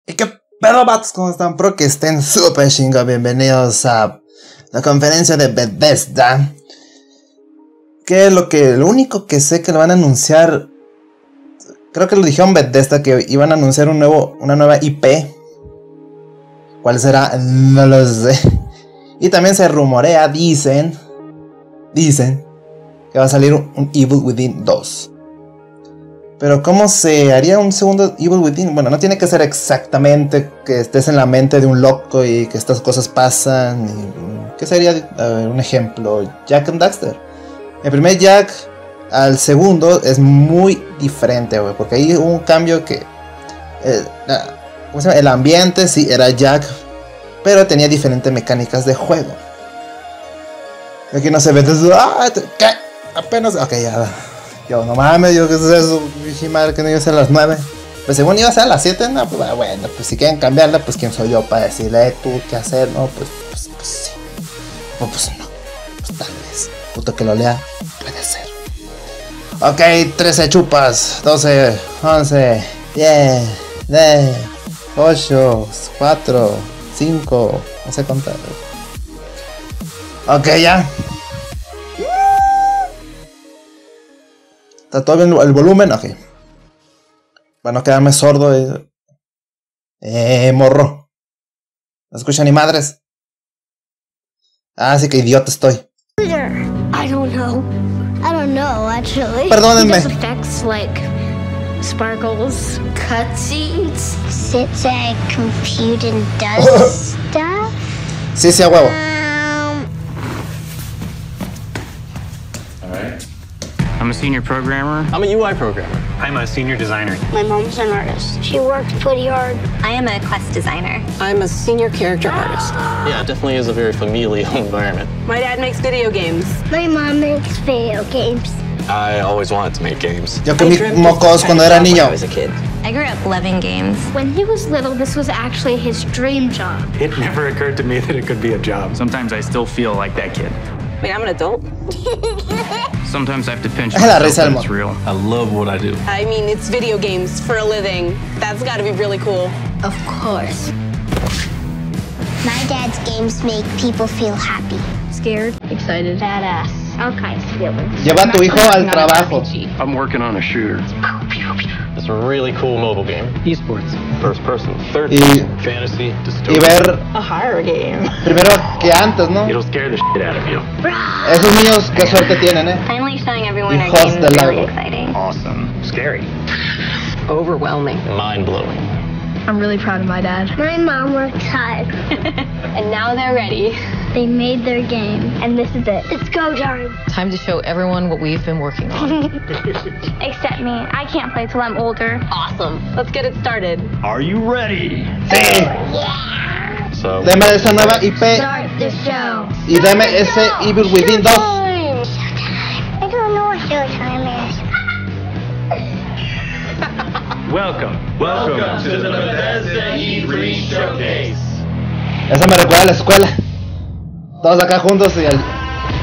¿Y qué pedo, vatos? ¿Cómo están? Espero que estén súper chingos. Bienvenidos a la conferencia de Bethesda. Que es lo único que sé que lo van a anunciar. Creo que lo dijeron Bethesda, que iban a anunciar una nueva IP. ¿Cuál será? No lo sé. Y también se rumorea, dicen que va a salir un Evil Within 2. Pero ¿cómo se haría un segundo Evil Within? Bueno, no tiene que ser exactamente que estés en la mente de un loco y que estas cosas pasan. ¿Qué sería? A ver, un ejemplo. Jak and Daxter. El primer Jak al segundo es muy diferente, güey, porque ahí hubo un cambio que... ¿cómo se llama? El ambiente sí era Jak, pero tenía diferentes mecánicas de juego. Aquí no se ve desde... ¿Qué? Apenas... Ok, ya. Yo, no mames, yo, ¿qué es eso? Dije, madre, que no iba a ser a las 9. Pues según iba a ser a las 7, no, pues bueno, pues si quieren cambiarla, pues quién soy yo para decirle, tú, qué hacer, no, pues sí. O pues no, pues tal vez. Puto que lo lea, puede ser. Ok, 13 chupas, 12, 11, 10, 10, 8, 4, 5, no sé contar. Ok, ya. ¿Está todo bien el volumen? Ok. Para no quedarme sordo. Morro. No escucha ni madres. Ah, sí que idiota estoy. I don't know actually. Perdónenme. He does effects like sparkles, cutscenes, sits at a computer and does stuff. Sí, sí, a huevo. I'm a senior programmer. I'm a UI programmer. I'm a senior designer. My mom's an artist. She works pretty hard. I am a quest designer. I'm a senior character artist. Yeah, it definitely is a very familial environment. My dad makes video games. My mom makes video games. I always wanted to make games. Yo comí mocos cuando era niño. I was a kid. I grew up loving games. When he was little, this was actually his dream job. It never occurred to me that it could be a job. Sometimes I still feel like that kid. Wait, I'm an adult? Sometimes I have to pinch La myself risa del that it's real. I love what I do. I mean, it's video games for a living. That's gotta be really cool. Of course. My dad's games make people feel happy. Scared, excited, Badass. All kinds of feelings. Lleva a tu hijo al trabajo. I'm working on a shooter. It's a really cool mobile game. Esports. First person, third Y- person, fantasy, Y dystopian. ver A horror game. primero que antes, ¿no? It'll scare the shit out of you. Esos niños, qué suerte tienen, Finally showing everyone our Hijos games del is really lago. exciting. Awesome. Scary. Overwhelming. Mind-blowing. I'm really proud of my dad. My mom works hard. And now they're ready. They made their game, and this is it. It's go time. Time to show everyone what we've been working on. Except me. I can't play till I'm older. Awesome. Let's get it started. Are you ready? Sí. So, Deme esa nueva IP Start the show. y deme ese Evil Within 2. Showtime. I don't know what showtime is. Welcome to the Bethesda E3 Showcase. Esa me recuerda a la escuela. Todos acá juntos y el...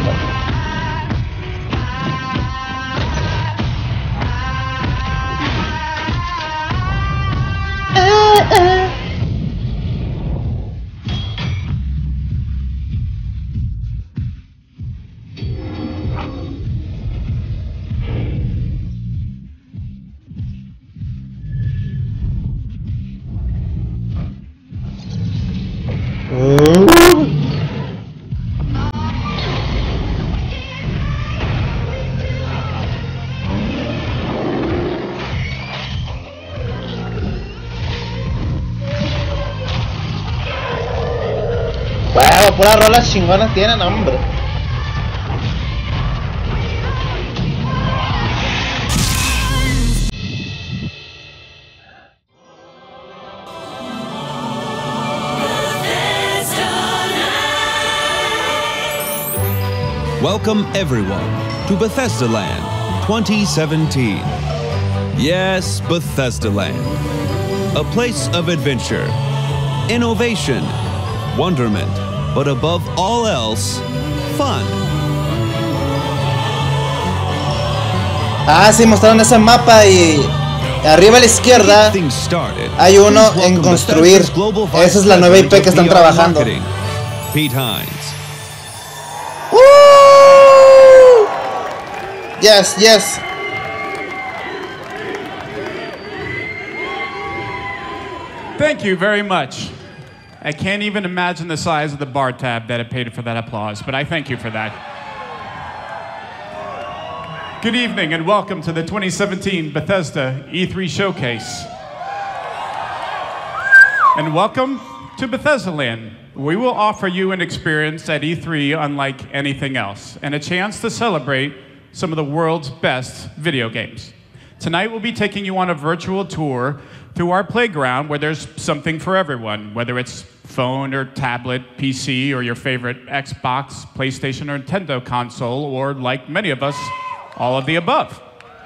Wow, puras rolas chingonas tienen, hombre. Welcome everyone to Bethesda Land 2017. Yes, Bethesda Land. A place of adventure, innovation, wonderment, but above all else, fun. Ah, sí, mostraron ese mapa y Arriba a la izquierda hay uno en construir. Esa es la nueva IP que están trabajando. Pete Hines. Yes, yes. Thank you very much. I can't even imagine the size of the bar tab that I paid for that applause, but I thank you for that. Good evening and welcome to the 2017 Bethesda E3 Showcase. And welcome to Bethesda Land. We will offer you an experience at E3 unlike anything else, and a chance to celebrate some of the world's best video games. Tonight we'll be taking you on a virtual tour through our playground where there's something for everyone, whether it's phone or tablet, PC, or your favorite Xbox, PlayStation, or Nintendo console, or like many of us, all of the above.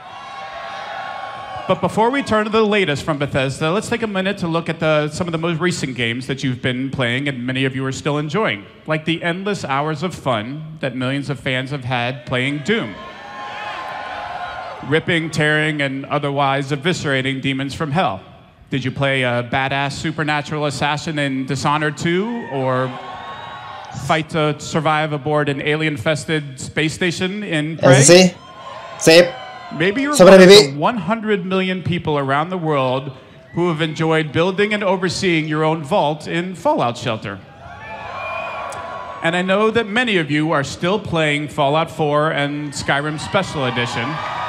But before we turn to the latest from Bethesda, let's take a minute to look at some of the most recent games that you've been playing and many of you are still enjoying, like the endless hours of fun that millions of fans have had playing Doom. Ripping, tearing, and otherwise eviscerating demons from hell. Did you play a badass supernatural assassin in Dishonored 2, or fight to survive aboard an alien-infested space station in Prey? Sí. Sí. Maybe you're one of the 100 million people around the world who have enjoyed building and overseeing your own vault in Fallout Shelter. And I know that many of you are still playing Fallout 4 and Skyrim Special Edition.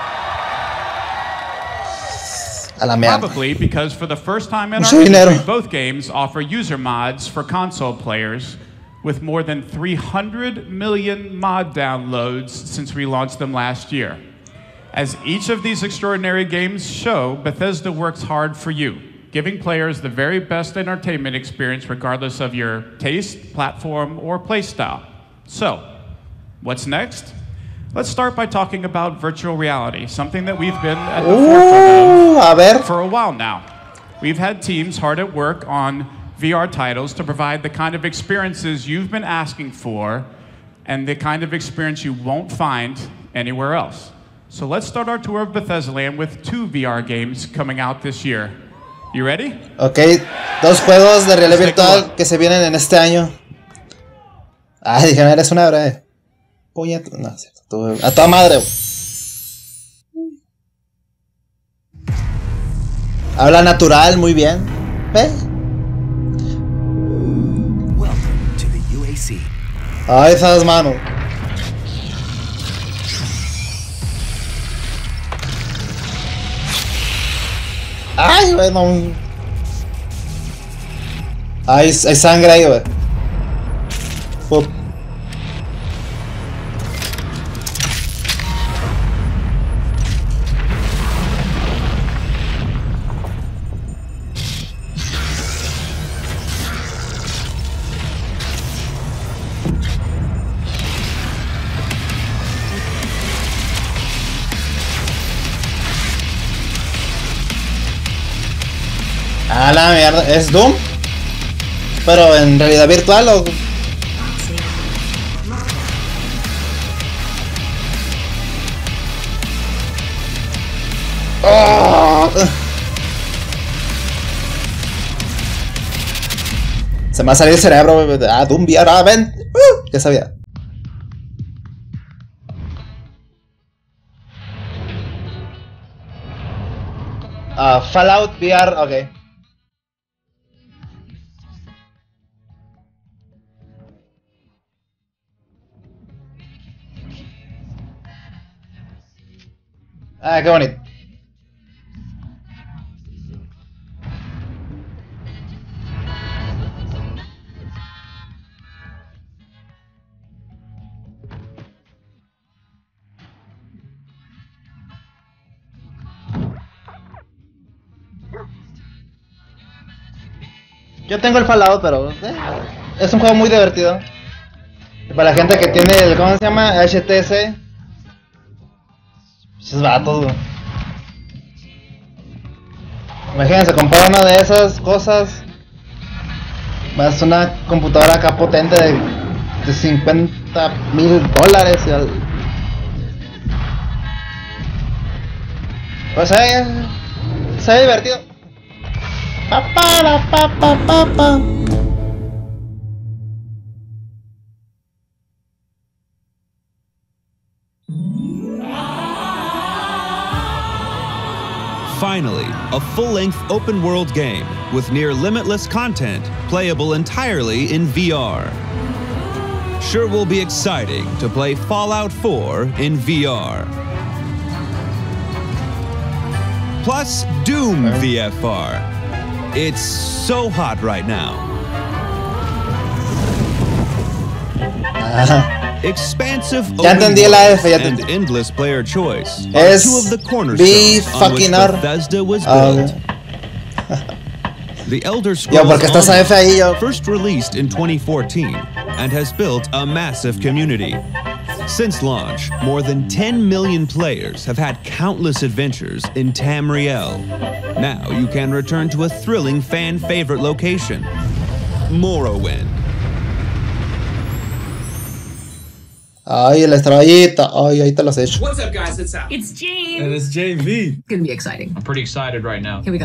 Probably because for the first time in our history, both games offer user mods for console players, with more than 300 million mod downloads since we launched them last year. As each of these extraordinary games show, Bethesda works hard for you, giving players the very best entertainment experience regardless of your taste, platform, or playstyle. So, what's next? Let's start by talking about virtual reality, something that we've been at the forefront of for a while now. We've had teams hard at work on VR titles to provide the kind of experiences you've been asking for and the kind of experience you won't find anywhere else. So let's start our tour of Bethesda Land with 2 VR games coming out this year. You ready? Ok, 2 juegos de realidad virtual que se vienen en este año. Ah, dije, eres una breve. Puñet, no, es cierto. A toda madre. Habla natural, muy bien. ¿Ve? Welcome to the UAC. Ay, esas manos. Ay, güey, no. Hay sangre ahí, güey. Ah, la mierda, ¿es Doom? Pero en realidad virtual o... Oh. Se me va a salir el cerebro. Ah, Doom VR, ah, ven. Ya sabía. Fallout VR, ok. Ah, qué bonito. Yo tengo el Fallout, pero es un juego muy divertido. Y para la gente que tiene el, ¿cómo se llama? HTC. Esos vatos, güey. Imagínense comprar una de esas cosas más una computadora acá potente de $50,000 pues Se ve divertido. Finally, a full-length open-world game with near-limitless content playable entirely in VR. Sure will be exciting to play Fallout 4 in VR. Plus Doom VFR. It's so hot right now. Expansive open world and endless player choice are two of the cornerstones on which Bethesda was built. The Elder Scrolls Online, first released in 2014 and has built a massive community. Since launch, more than 10 million players have had countless adventures in Tamriel. Now you can return to a thrilling fan-favorite location, Morrowind. Ay, la estrellita. Ay, ahí te las he hecho. What's up, guys? It's Al. It's James. And it's JV. It's gonna be exciting. I'm pretty excited right now. Here we go.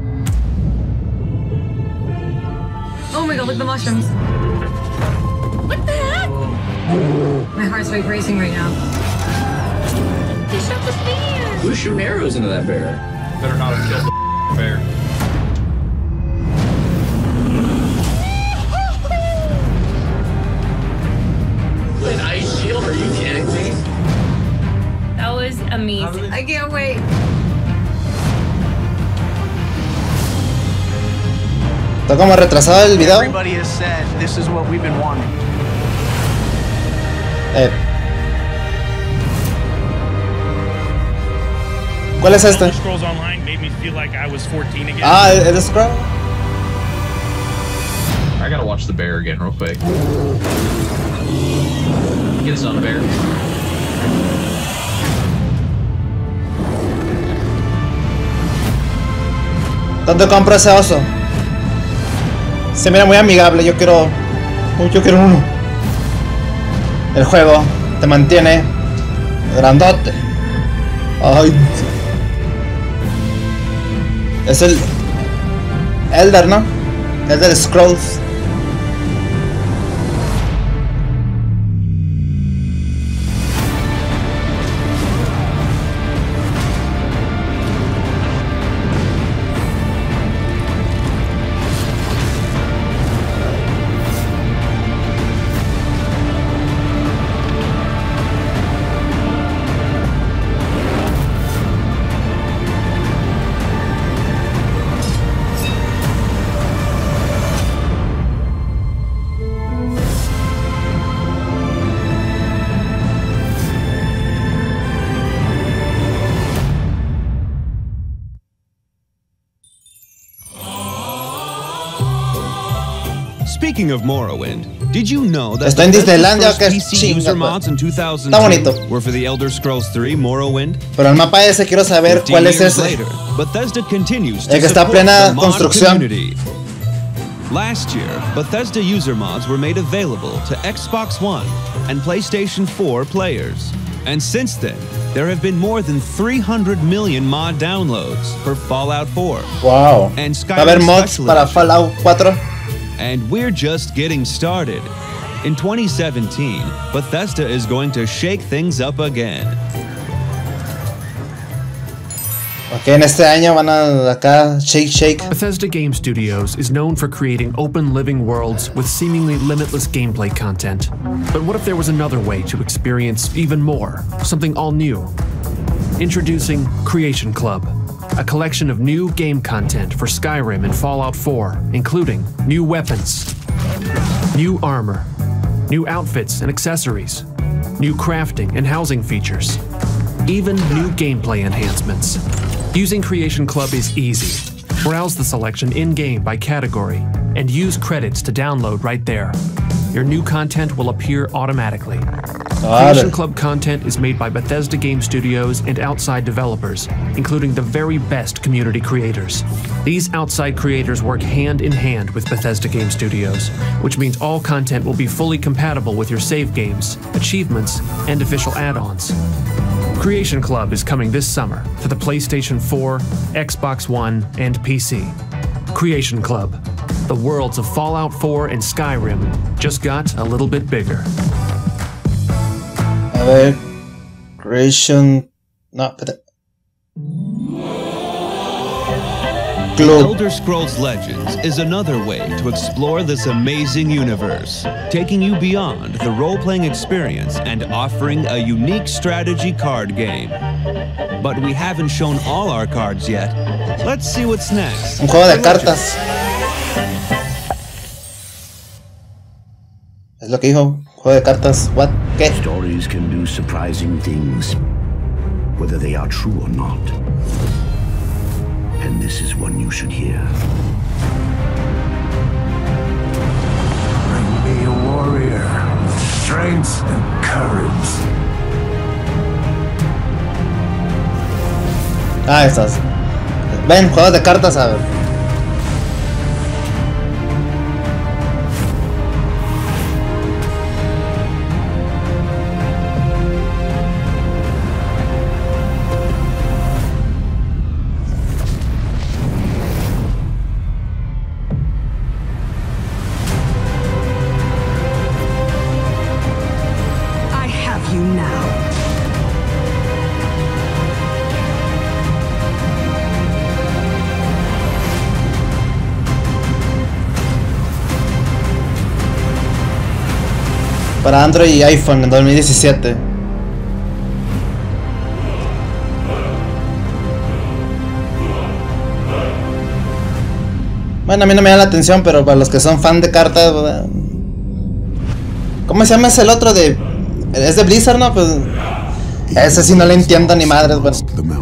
Oh my god, look at the mushrooms. What the heck? My heart's like racing right now. They shot the bear. Who's shooting arrows into that bear? Better not have killed the bear. An ice shield? Are you kidding me? That was amazing. I can't wait. Está como retrasado el video. Everybody has said this is what we've been wanting. ¿Cuál es este? Elder Scrolls Online made me feel like I was 14 again. Ah, el Scroll. I gotta watch the bear again real quick. Get us on the bear. ¿Dónde compro ese oso? Se mira muy amigable, yo quiero uno. El juego te mantiene grandote. Ay. Es el Elder, ¿no? Elder Scrolls. Speaking of Morrowind, did you know that está en Disneylandia, que PC user mods in 2002 were for the Elder Scrolls 3 Morrowind? Pero el mapa ese quiero saber cuál es ese. Later, Bethesda continues el que está en plena construcción. Last year, Bethesda user mods were made available to Xbox One and PlayStation 4 players. And since then, there have been more than 300 million mod downloads for Fallout 4. Wow. And va a haber mods para Fallout 4. And we're just getting started. In 2017, Bethesda is going to shake things up again. Ok, en este año van a acá shake. Bethesda Game Studios is known for creating open living worlds with seemingly limitless gameplay content. But what if there was another way to experience even more, something all new? Introducing Creation Club, a collection of new game content for Skyrim and Fallout 4, including new weapons, new armor, new outfits and accessories, new crafting and housing features, even new gameplay enhancements. Using Creation Club is easy. Browse the selection in-game by category and use credits to download right there. Your new content will appear automatically. Creation Club content is made by Bethesda Game Studios and outside developers, including the very best community creators. These outside creators work hand in hand with Bethesda Game Studios, which means all content will be fully compatible with your save games, achievements, and official add-ons. Creation Club is coming this summer to the PlayStation 4, Xbox One, and PC. Creation Club. The worlds of Fallout 4 and Skyrim just got a little bit bigger. A ver, Creation... No, espérate. The Elder Scrolls Legends is another way to explore this amazing universe, taking you beyond the role-playing experience and offering a unique strategy card game. But we haven't shown all our cards yet. Let's see what's next. Un juego de cartas. Es lo que dijo. Juego de cartas. What? ¿Qué? Stories can do surprising things, whether they are true or not. And this is one you should hear. Bring me a warrior with strength and courage. Ah, estas. Ven, juegos de cartas, a ver. Para Android y iPhone en 2017. Bueno, a mí no me da la atención, pero para los que son fan de cartas, ¿verdad? ¿Cómo se llama? Es el otro de... Es de Blizzard, ¿no? Pues... Ese sí no le entiendo ni madres, bueno.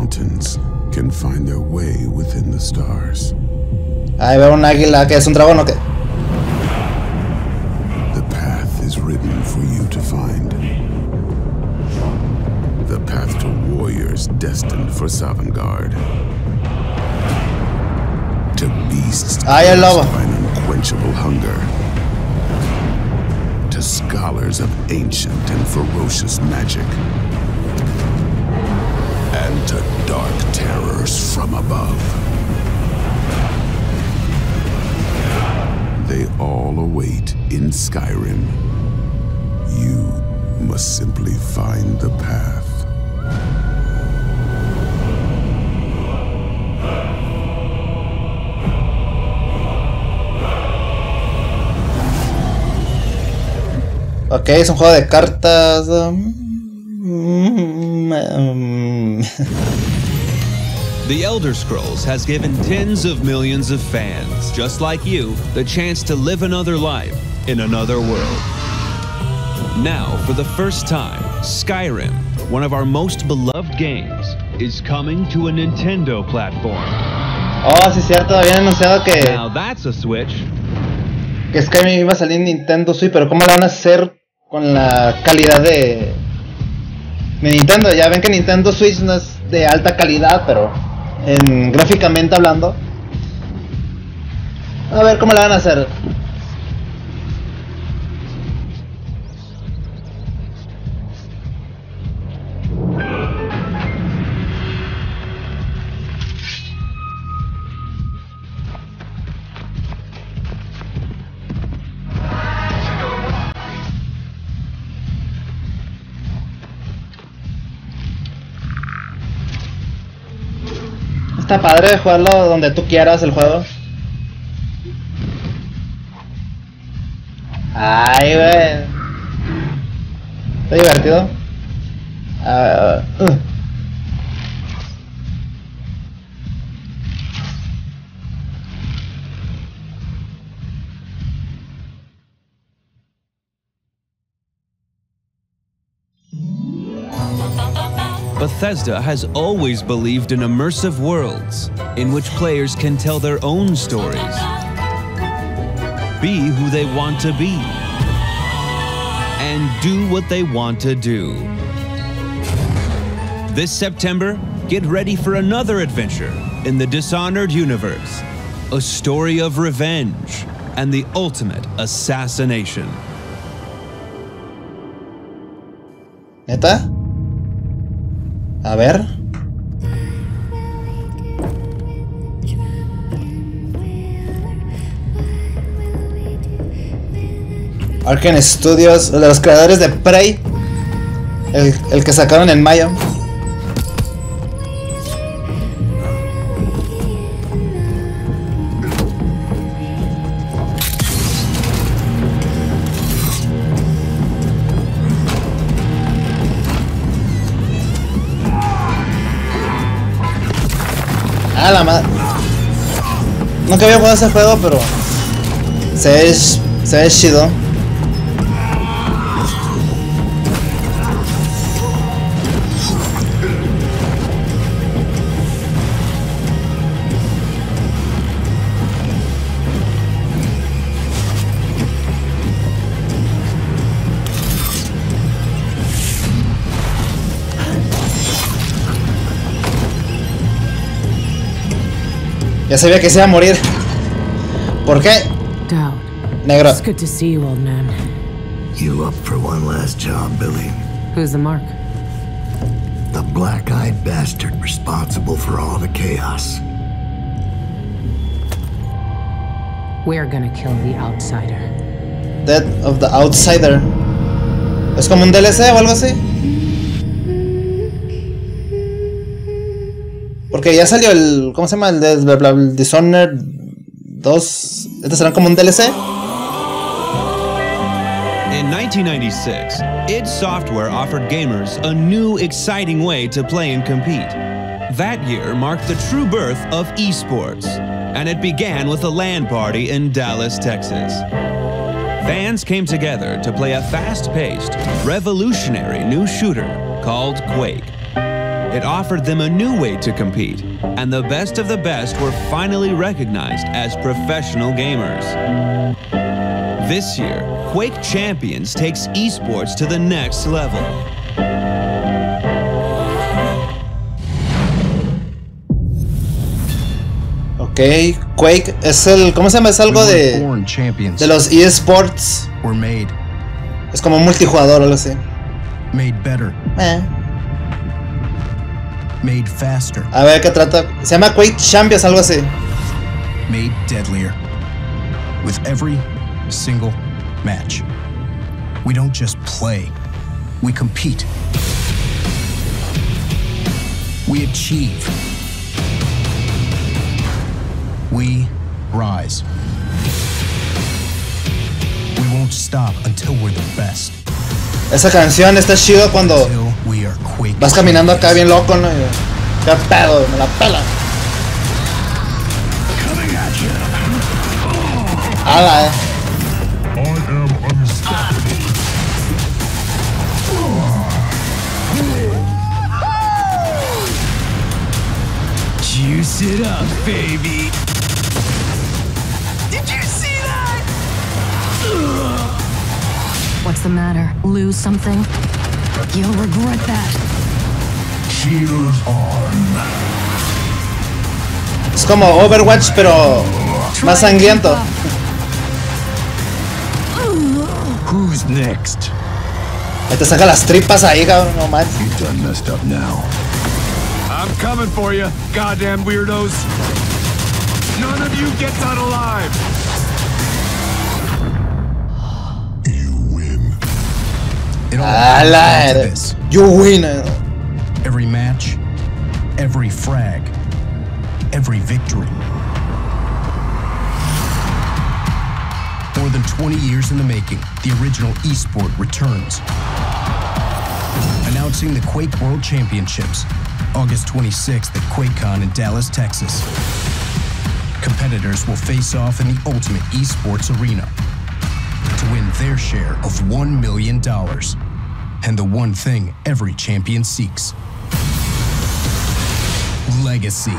Ahí veo un águila, ¿que es un dragón o qué? Written for you to find. The path to warriors destined for Sovngarde. To beasts by an unquenchable hunger. To scholars of ancient and ferocious magic. And to dark terrors from above. They all await in Skyrim. You must simply find the path. Ok, es un juego de cartas. The Elder Scrolls has given tens of millions of fans, just like you, the chance to live another life in another world. Now, for the first time, Skyrim, one of our most beloved games, is coming to a Nintendo platform. Oh, sí es cierto, habían anunciado que... Now that's a switch. Que Skyrim iba a salir en Nintendo Switch, pero ¿cómo lo van a hacer con la calidad de Nintendo? Ya ven que Nintendo Switch no es de alta calidad, pero gráficamente hablando. A ver cómo lo van a hacer. Está padre jugarlo donde tú quieras el juego. Ay, güey. Está divertido. Bethesda has always believed in immersive worlds, in which players can tell their own stories, be who they want to be, and do what they want to do. This September, get ready for another adventure in the Dishonored universe, a story of revenge and the ultimate assassination. ¿Neta? A ver. Arkane Studios, de los creadores de Prey. El que sacaron en mayo. Ah, la madre. Nunca había jugado ese juego, pero se ve chido. Ya sabía que se iba a morir. ¿Por qué? Negro. It's good to see you, old man. You up for one last job, Billy? Who's the mark? The black-eyed bastard responsible for all the chaos. We're gonna kill the outsider. Death of the Outsider. ¿Es como un DLC o algo así? Porque ya salió el... ¿Cómo se llama? El Dishonored 2. ¿Estos serán como un DLC? In 1996, id Software offered gamers a new, exciting way to play and compete. That year marked the true birth of esports, and it began with a LAN party in Dallas, Texas. Fans came together to play a fast-paced, revolutionary new shooter called Quake. It offered them a new way to compete, and the best of the best were finally recognized as professional gamers. This year, Quake Champions takes esports to the next level. Ok, Quake es el... ¿Cómo se llama? Es algo de los esports. Es como multijugador o algo así. Made better. Made faster. A ver qué trata. Se llama Quake Champions, algo así. Made deadlier. With every single match. We don't just play. We compete. We achieve. We rise. We won't stop until we're the best. Esa canción está chido cuando vas caminando acá bien loco, ¿no? ¿Qué pedo? Me la pela. ¡Hala, Juice it up, baby. Did you see that? What's the matter? Lose something? You'll regret that. Shields on. Es como Overwatch, pero más sangriento. Who's next? Ahí te saca las tripas ahí, cabrón, no manches. You done messed up now. I'm coming for you, goddamn weirdos. None of you gets out alive. You win. Every match, every frag, every victory. More than 20 years in the making, the original esport returns. Announcing the Quake World Championships, August 26th at QuakeCon in Dallas, Texas. Competitors will face off in the ultimate esports arena to win their share of $1 million. And the one thing every champion seeks. Legacy.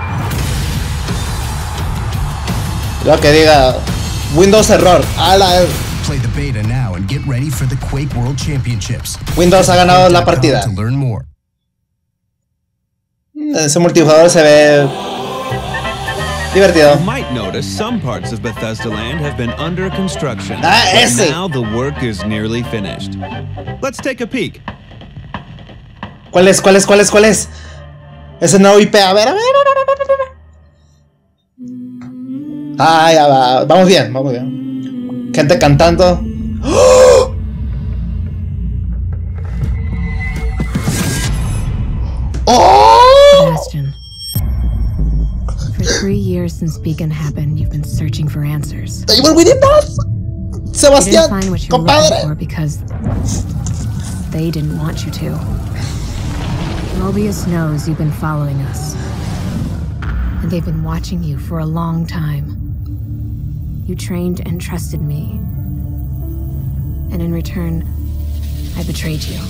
Lo que diga Windows error. Play the beta now and get ready for the Quake World Championships. Windows ha ganado la partida. To learn more. Ese multijugador se ve divertido. You might notice some parts of Bethesda Land have been under construction. Ese. Now the work is nearly finished. Let's take a peek. ¿Cuál es? Ese nuevo IP, a ver. Ah, ya va. Vamos bien. Gente cantando. ¡Oh! ¡Oh! Bastion. For 3 years since Beacon happened, you've been searching for answers. Evil Within 2. Sebastián, you didn't find what you were looking for because they didn't want you to. Mobius knows you've been following us, and they've been watching you for a long time. You trained and trusted me, and in return, I betrayed you.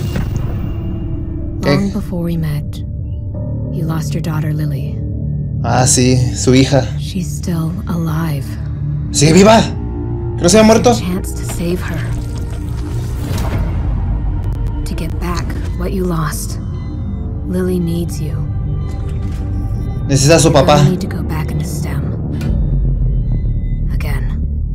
Long before we met, you lost your daughter Lily. Ah, sí, su hija. She's still alive. ¿Sigue viva? ¿Que no se había muerto? Chance to save her. To get back what you lost. Lily needs you. Necesita a su papá. I need to go back into STEM. Again.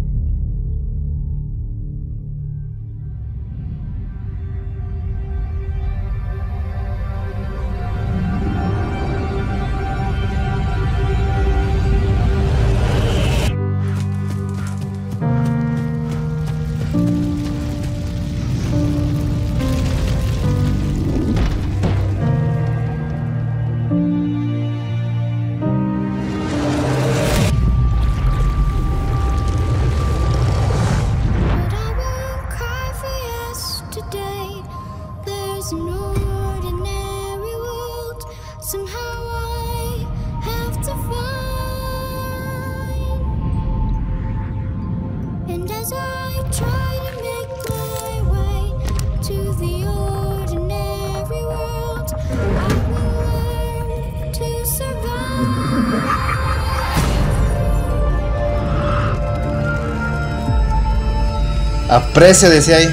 Aprecia, decía ahí.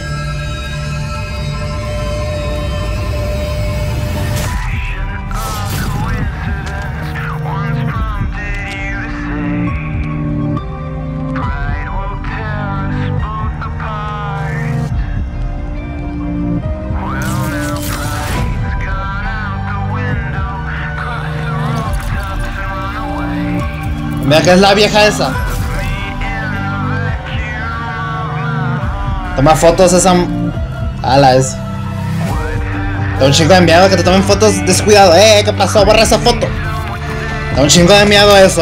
Mira que es la vieja esa. Toma fotos esa. Ala, eso. Da un chingo de miedo que te tomen fotos. Descuidado, ¿qué pasó? Borra esa foto. Da un chingo de miedo eso,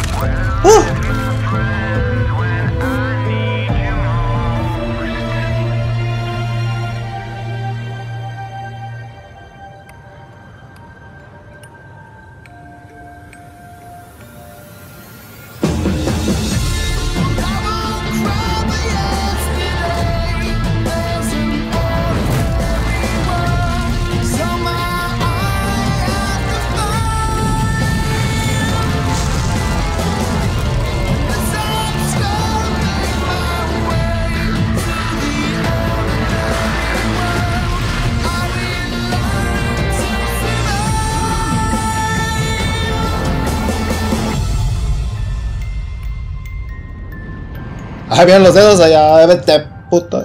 Ahí vienen los dedos allá, vete puto.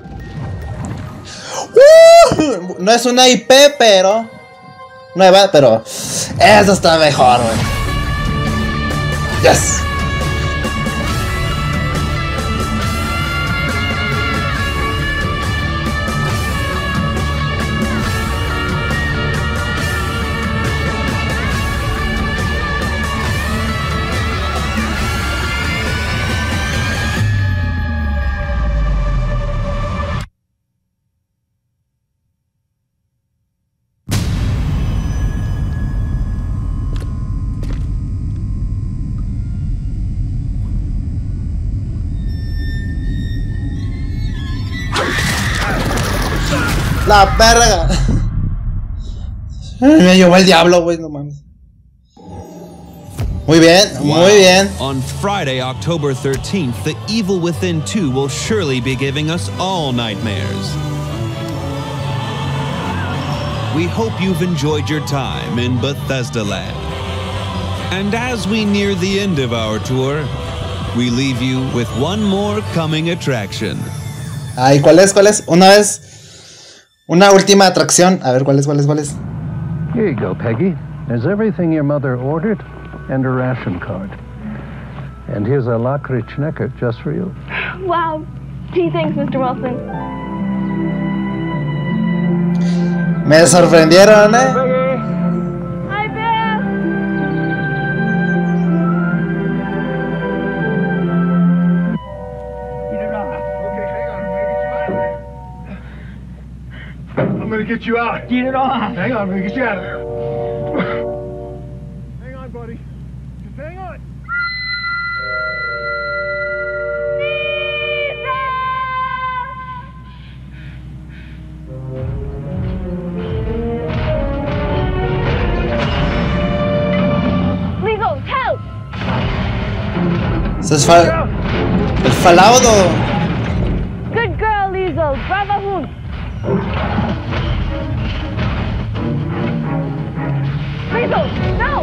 No es una IP, pero nueva, pero esa está mejor, güey. Yes. La verga. Me llevó el diablo, güey, no mames. Muy bien, muy bien. On Friday, October 13th, The Evil Within 2 will surely be giving us all nightmares. We hope you've enjoyed your time in Bethesda Land. And as we near the end of our tour, we leave you with one more coming attraction. Ay, ¿cuál es? ¿Cuál es? Una última atracción. A ver, ¿cuál es? Here you go, Peggy. There's everything your mother ordered and a ration card. And here's a lakritz schnecker just for you. Wow. Gee, thanks, Mr. Wilson. Me sorprendieron, Hi, Beth. I'm gonna get you out. Get it on. Hang on, I'm gonna get you out of there. Hang on, buddy. Just hang on. Lizzo, help! Eso es el falaudo. Good girl, Lizzo. Bravo, Hund. Lizzo, no!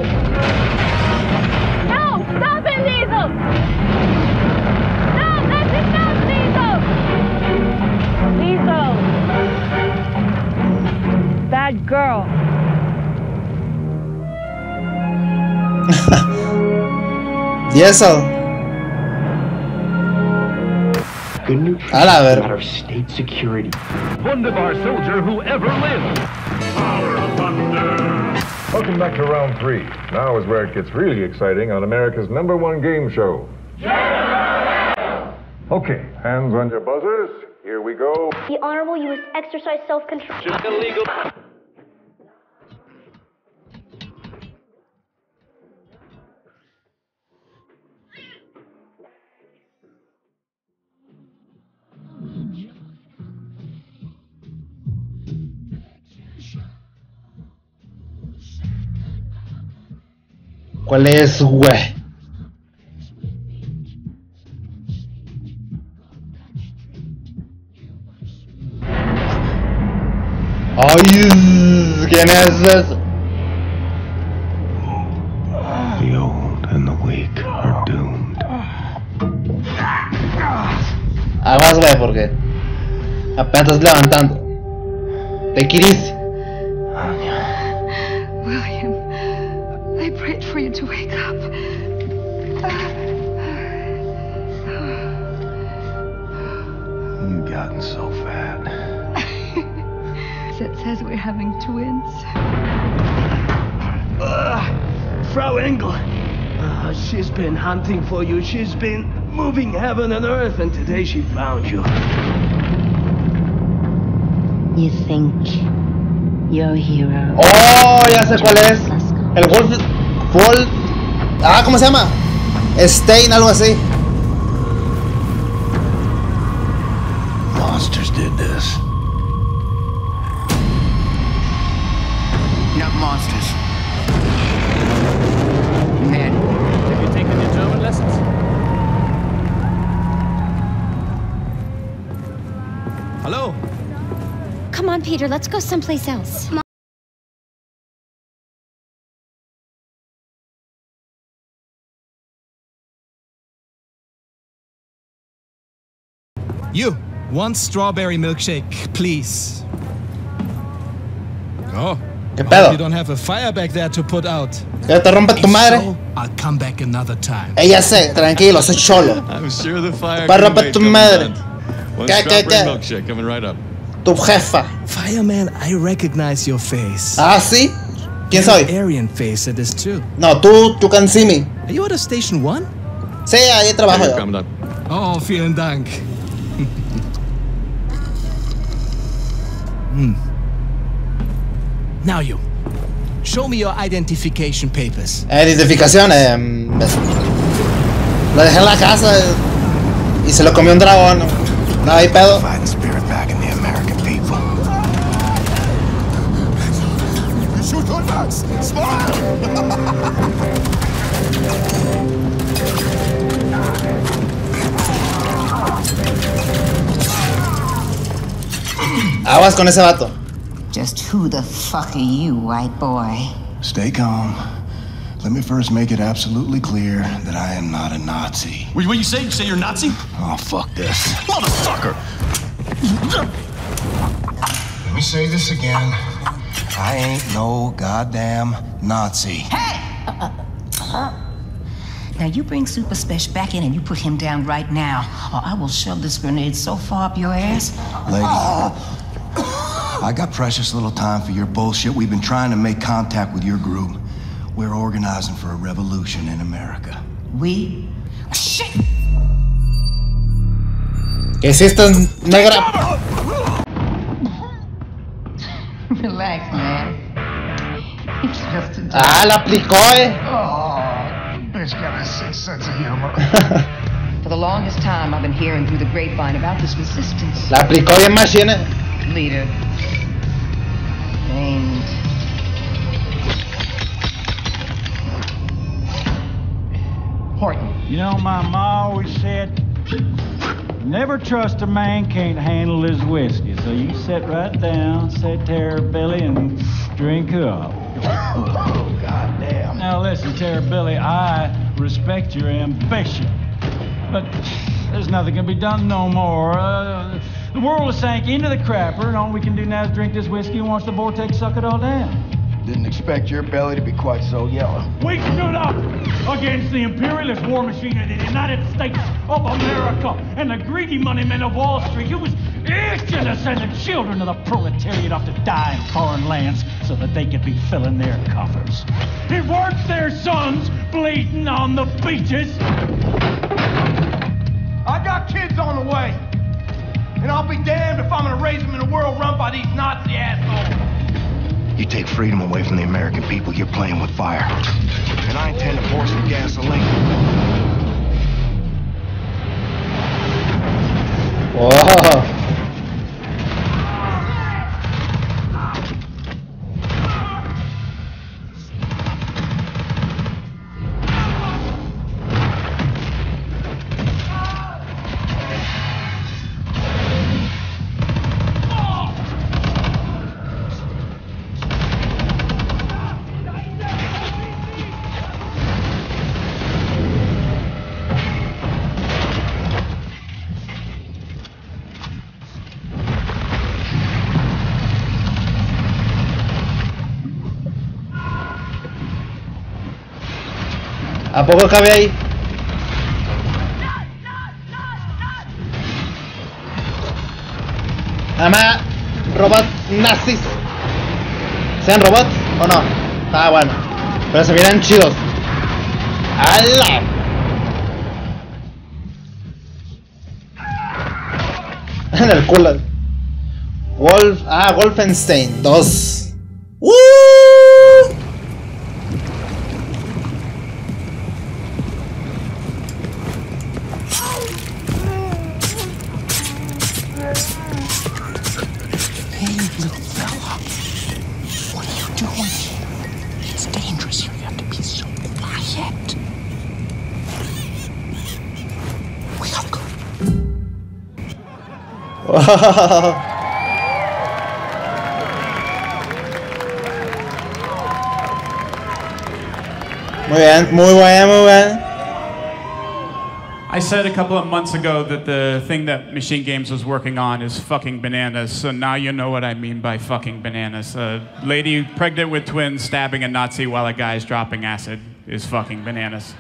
No! Stop it, Lizzo! No, that's enough, Lizzo! Lizzo! Bad girl. ¿Y eso? Good news. A la ver. Matter of state security. Wunderbar soldier who ever lived. Power of thunder. Welcome back to round 3. Now is where it gets really exciting on America's #1 game show. Okay, hands on your buzzers. Here we go. The Honorable U.S. exercise self-control. Illegal. ¿Cuál es, güey? ¡Ay! ¿Quién es ese? The old and the weak are doomed. Aguas, güey, porque apenas estás levantando. Take it easy. William, I prayed for you to wake up. You've gotten so fat. It says we're having twins. Frau Engel, she's been hunting for you. She's been moving heaven and earth, and today she found you. You think you're a hero? Oh, ya sé cuál es. El Wolf. ¿Cómo se llama? Stein, algo así. Monsters did this. Not monsters. Men. Have you taken your German lessons? Hello? Come on, Peter, let's go someplace else. You, one strawberry milkshake, please. Oh, ¿Qué pedo? you don't have a fire back there to put out. Que te rompe tu madre. So, I'll come back another time. Ella sé, tranquilo, soy cholo. I'm sure the fire Va a can romper wait, tu madre. Commandant. One ¿Qué? strawberry milkshake coming right up. Tu jefa. Fireman, I recognize your face. Ah, ¿sí? ¿Quién Your soy? Aryan face it is too. No, you can see me. Are you at Station 1? Sí, ahí trabajo Here, yo. Commandant. Oh, vielen Dank. Now you. Show me your identification papers. Identificación, lo dejé en la casa y se lo comió un dragón. No hay pedo. Fighting spirit back in the American people. Shoot on Max! Smile! Aguas con ese vato. Just who the fuck are you, white boy? Stay calm. Let me first make it absolutely clear that I am not a Nazi. What you say? You say you're Nazi? Oh, fuck this. Motherfucker! Let me say this again. I ain't no goddamn Nazi. Hey! Now you bring Super Special back in and you put him down right now, or I will shove this grenade so far up your ass. Lady, I got precious little time for your bullshit. We've been trying to make contact with your group. We're organizing for a revolution in America. We? Shit! ¿Qué es esto, negra? Relax, man. It's just a Ah, la aplicó, Bitch got a sick sense of humor. For the longest time, I've been hearing through the grapevine about this resistance. La aplicó bien machine. Leader named Horton. You know, my ma always said, never trust a man can't handle his whiskey. So you sit right down, say Terror-Billy, and drink up. Oh, goddamn. Now listen, Terror-Billy, I respect your ambition, but there's nothing can be done no more. The world has sank into the crapper, and all we can do now is drink this whiskey and watch the vortex suck it all down. Didn't expect your belly to be quite so yellow. We stood up against the imperialist war machine of the United States of America and the greedy money men of Wall Street who was itching to send the children of the proletariat off to die in foreign lands so that they could be filling their coffers. It weren't their sons bleeding on the beaches. I got kids on the way, and I'll be damned if I'm gonna raise them in a world run by these Nazi assholes. You take freedom away from the American people, you're playing with fire. And I intend to pour some gasoline. Wow. ¿A poco cabe ahí? Ama, robots nazis. ¿Sean robots o no? Ah, bueno. Pero se miran chidos. ¡Hala! En el culo. Wolfenstein 2. Muy bien, muy bien, muy bien. I said a couple of months ago that the thing that Machine Games was working on is fucking bananas, so now you know what I mean by fucking bananas. A lady pregnant with twins stabbing a Nazi while a guy's dropping acid is fucking bananas.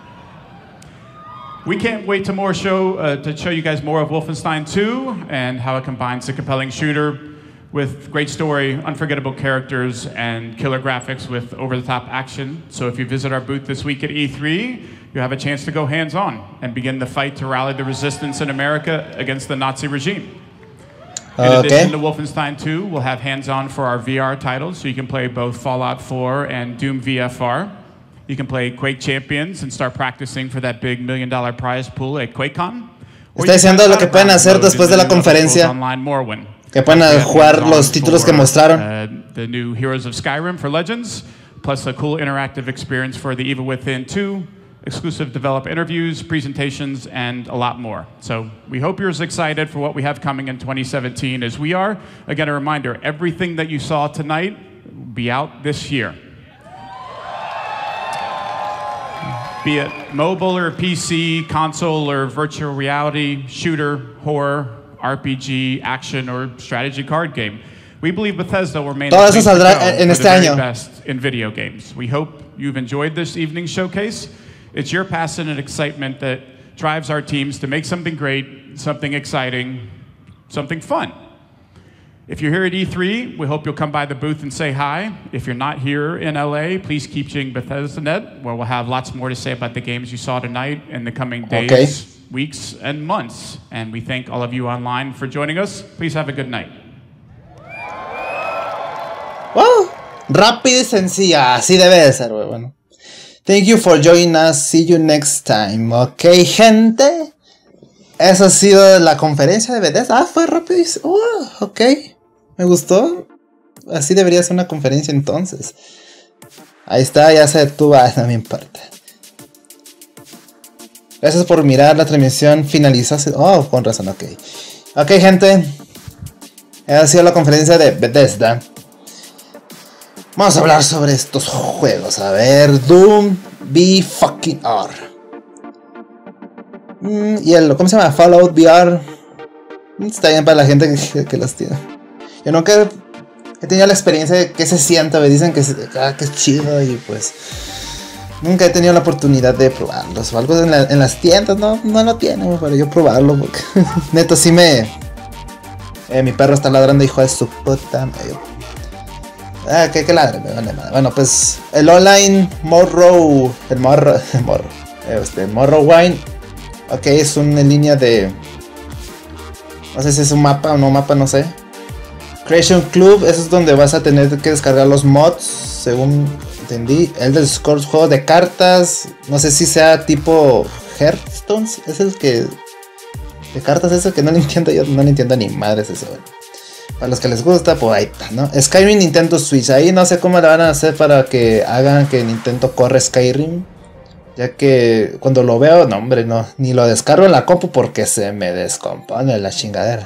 We can't wait to show you guys more of Wolfenstein 2 and how it combines a compelling shooter with great story, unforgettable characters, and killer graphics with over-the-top action. So if you visit our booth this week at E3, you have a chance to go hands-on and begin the fight to rally the resistance in America against the Nazi regime. In addition to Wolfenstein 2, we'll have hands-on for our VR titles, so you can play both Fallout 4 and Doom VFR. You can play Quake Champions and start practicing for that big $1 million prize pool at QuakeCon. Está diciendo lo que pueden hacer después de la conferencia. Que pueden jugar los títulos que mostraron. The new Heroes of Skyrim for Legends, plus a cool interactive experience for The Evil Within 2, exclusive developer interviews, presentations, and a lot more. So we hope you're as excited for what we have coming in 2017 as we are. Again, a reminder, everything that you saw tonight will be out this year. Be it mobile or PC, console or virtual reality, shooter, horror, RPG, action, or strategy card game. We believe Bethesda will remain Todo the eso place to saldrá go en for este the very año. best in video games. We hope you've enjoyed this evening's showcase. It's your passion and excitement that drives our teams to make something great, something exciting, something fun. If you're here at E3, we hope you'll come by the booth and say hi. If you're not here in LA, please keep checking BethesdaNet, where we'll have lots more to say about the games you saw tonight in the coming days, weeks, and months. And we thank all of you online for joining us. Please have a good night. Wow, rápida y sencilla, así debe de ser, güey. Bueno. Thank you for joining us. See you next time. Ok, gente. Eso ha sido la conferencia de Bethesda. Ah, fue rápido. Ok. Me gustó. Así debería ser una conferencia entonces. Ahí está, ya se detuvo. No me importa. Gracias por mirar la transmisión. Finalizó. Oh, con razón, ok. Ok, gente. Esa ha sido la conferencia de Bethesda. Vamos a hablar sobre estos juegos. A ver, Doom VR. Y el, ¿cómo se llama? Fallout VR. Está bien para la gente que los tiene. Yo nunca he tenido la experiencia de que se sienta. Me dicen que es chido y pues nunca he tenido la oportunidad de probarlos. O algo en las tiendas, no lo tienen para yo probarlo. Porque neto sí me... mi perro está ladrando, hijo de su puta. Que ladre, me vale madre. Bueno, pues el online Morrowind. Ok, es una línea de... No sé si es un mapa o no mapa, no sé. Creation Club, eso es donde vas a tener que descargar los mods, según entendí. Elder Scrolls, juego de cartas. No sé si sea tipo Hearthstone. Es el que... de cartas, eso que no lo entiendo. Yo no lo entiendo ni madres eso, bueno. Para los que les gusta, pues ahí está, ¿no? Skyrim Nintendo Switch. Ahí no sé cómo le van a hacer para que hagan que Nintendo corra Skyrim. Ya que cuando lo veo, no hombre, no. Ni lo descargo en la compu porque se me descompone la chingadera.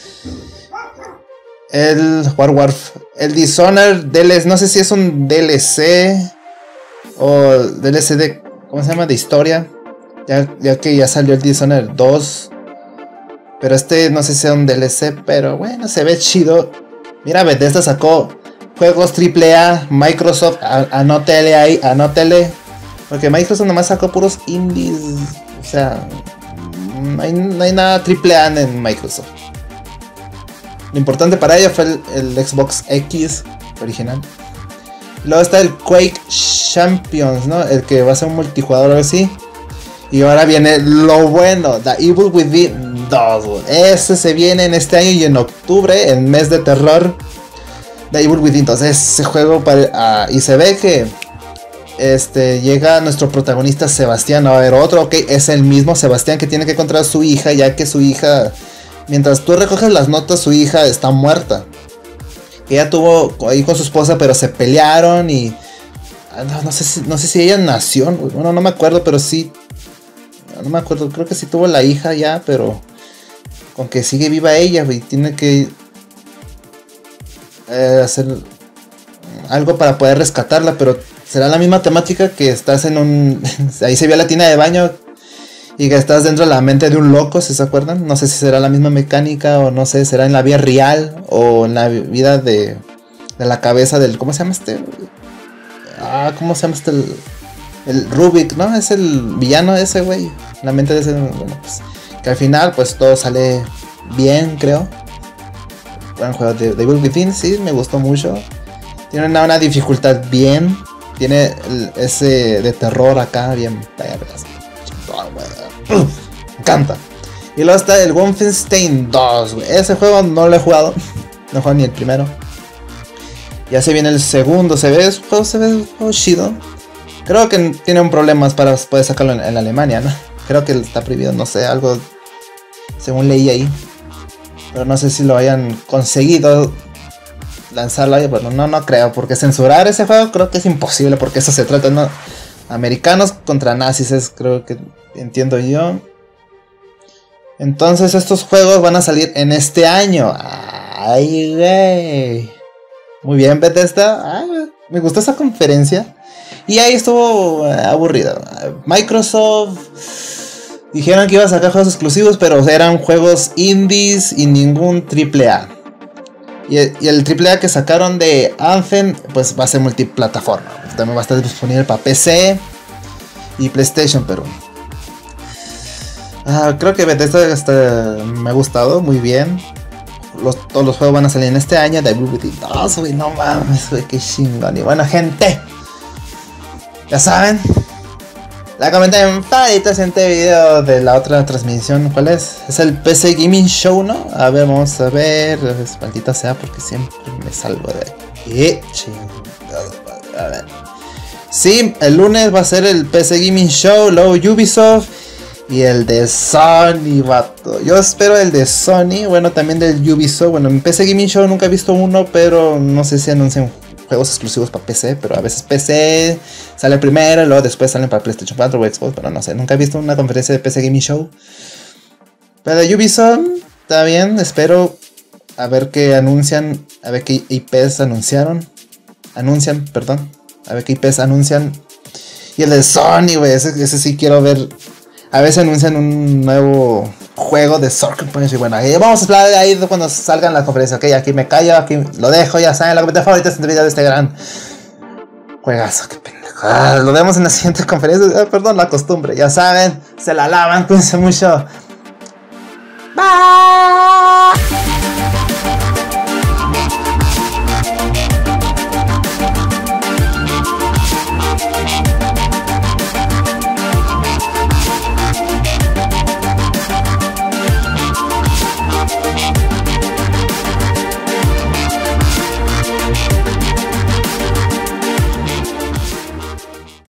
El el Dishonored DLC. No sé si es un DLC o DLC de... ¿cómo se llama? De historia. Ya que ya salió el Dishonored 2. Pero este no sé si sea un DLC, pero bueno, se ve chido. Mira, Bethesda sacó juegos AAA, Microsoft, anótele ahí, anótele. Porque Microsoft nomás sacó puros indies. O sea, no hay nada AAA en Microsoft. Lo importante para ello fue el Xbox X original. Luego está el Quake Champions, ¿no? El que va a ser un multijugador o algo así. Y ahora viene lo bueno, The Evil Within 2. Ese se viene en este año y en octubre, en mes de terror. The Evil Within 2. Ese juego y se ve que llega nuestro protagonista Sebastián. Va a haber otro, ok, es el mismo Sebastián que tiene que encontrar a su hija, ya que su hija, mientras tú recoges las notas, su hija está muerta. Ella tuvo ahí con su esposa, pero se pelearon y no sé si ella nació, bueno, no me acuerdo, pero sí. No me acuerdo, creo que sí tuvo la hija ya, pero con que sigue viva ella, y tiene que hacer algo para poder rescatarla, pero será la misma temática que estás en un... ahí se vio la tina de baño y que estás dentro de la mente de un loco, ¿se acuerdan? No sé si será la misma mecánica o no sé, será en la vida real o en la vida de la cabeza del... ¿cómo se llama este? ¿Cómo se llama este? El Rubik, ¿no? Es el villano ese, güey. La mente de ese, bueno, pues que al final, pues todo sale bien, creo. Buen juego de Evil Within, sí, me gustó mucho. Tiene una dificultad bien. Tiene ese de terror acá, bien. Me encanta. Y luego está el Wolfenstein 2, güey. Ese juego no lo he jugado. No he jugado ni el primero. Ya se viene el segundo. Se ve un juego chido. Creo que tienen problemas para poder sacarlo en Alemania, ¿no? Creo que está prohibido, no sé, algo según leí ahí. Pero no sé si lo hayan conseguido lanzarlo ahí, pero no creo, porque censurar ese juego creo que es imposible, porque eso se trata, ¿no? Americanos contra nazis, creo que entiendo yo. Entonces estos juegos van a salir en este año. Ay, güey. Muy bien, Bethesda. Ay, me gustó esa conferencia. Y ahí estuvo aburrido. Microsoft dijeron que iba a sacar juegos exclusivos, pero eran juegos indies y ningún AAA. Y el AAA que sacaron de Anthem, pues va a ser multiplataforma. También va a estar disponible para PC y PlayStation, pero creo que Bethesda me ha gustado muy bien. Todos los juegos van a salir en este año. The Evil Within 2, güey, no mames, güey, qué chingón. Y bueno, gente, ya saben, la comenten para el siguiente video de la otra transmisión. ¿Cuál es? Es el PC Gaming Show, ¿no? A ver, vamos a ver. Maldita sea, porque siempre me salgo de aquí. Chingado, a ver. Sí, el lunes va a ser el PC Gaming Show, luego Ubisoft y el de Sony, vato. Yo espero el de Sony, bueno, también del Ubisoft. Bueno, en PC Gaming Show nunca he visto uno, pero no sé si anuncian juegos exclusivos para PC, pero a veces PC sale primero y luego después salen para PlayStation 4 o Xbox, pero no sé, nunca he visto una conferencia de PC Gaming Show. Pero de Ubisoft, está bien, espero a ver qué anuncian, a ver qué IPs anuncian, a ver qué IPs anuncian. Y el de Sony, güey, ese sí quiero ver. A veces anuncian un nuevo juego de Sucker Punch y bueno, vamos a hablar de ahí cuando salgan las conferencias. Ok, aquí me callo, aquí lo dejo, ya saben, la comentario favorita es el video de este gran juegazo, qué pendejo. Lo vemos en la siguiente conferencia. Perdón, la costumbre, ya saben, se la lavan, cuídense mucho. Bye.